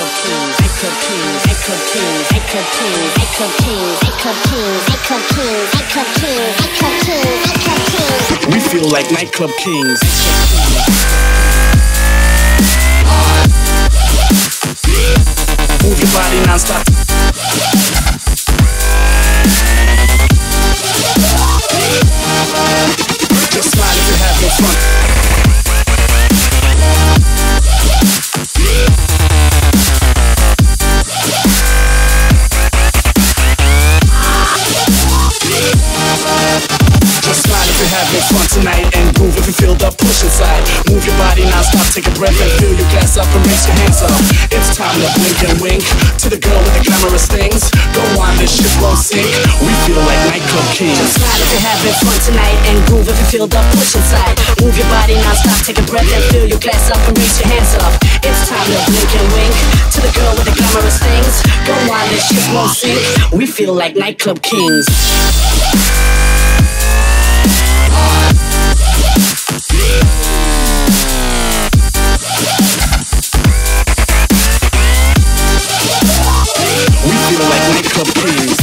We feel like nightclub kings. Move your body non-stop. Just smile if you're having fun. Just smile if you're having fun tonight, and groove if you feel the push inside. Move your body non-stop, take a breath and fill your glass up and raise your hands up. It's time to blink and wink to the girl with the glamorous things. Go on, this ship won't sink. We feel like nightclub kings. Just smile if you're having fun tonight, and groove if you feel the push inside. Move your body non-stop, take a breath and fill your glass up and raise your hands up. It's time to blink and wink to the girl with the glamorous things. Go on, this ship won't sink. We feel like nightclub kings. We feel like nightclub kings.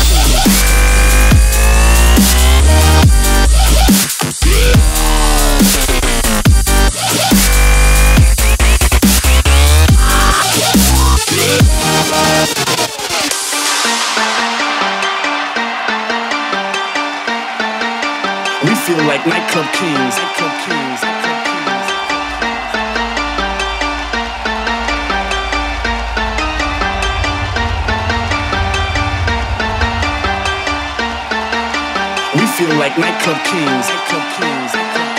We feel like nightclub kings. Nightclub kings. We feel like nightclub kings. Nightclub kings.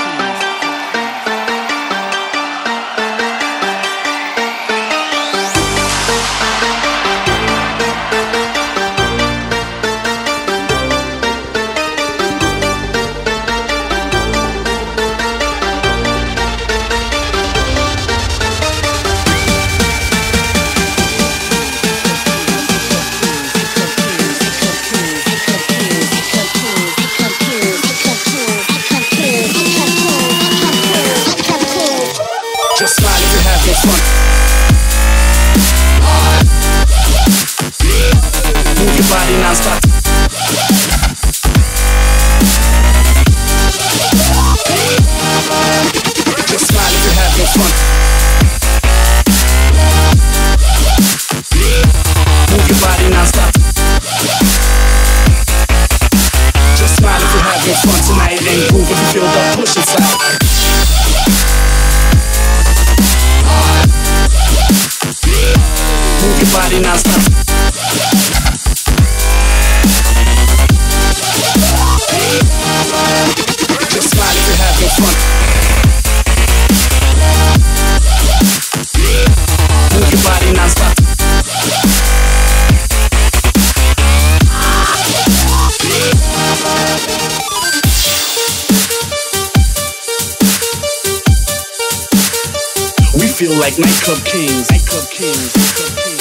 Just smile if you're having fun. Move your body non-stop. Just smile if you're having fun. Move your body non-stop. Just smile if you're having fun tonight, and groove if you feel the push inside. Move your body non-stop. Just smile if you're having fun. Move your body non-stop. We feel like nightclub kings. Nightclub kings. Nightclub kings.